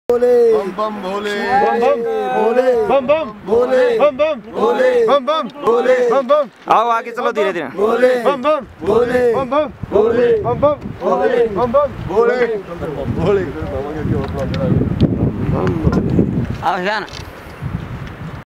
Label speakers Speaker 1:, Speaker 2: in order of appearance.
Speaker 1: बम बम भोले भोले बम बम भोले बम बम भोले बम बम भोले बम बम।
Speaker 2: आओ आगे चलो धीरे धीरे।
Speaker 1: भोले बम बम भोले बम बम भोले बम बम भोले बम बम भोले भोले।
Speaker 2: आओ जाना।